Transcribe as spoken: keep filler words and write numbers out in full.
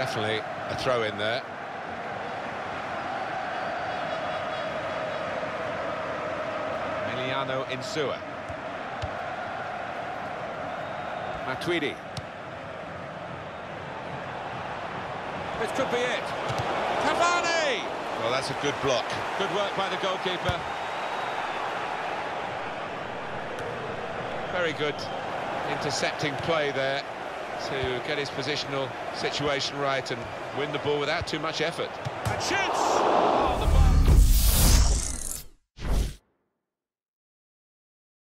Definitely a throw in there. Emiliano Insua. Matuidi. This could be it. Cavani! Well, that's a good block. Good work by the goalkeeper. Very good intercepting play there to get his positional situation right and win the ball without too much effort. And shoots!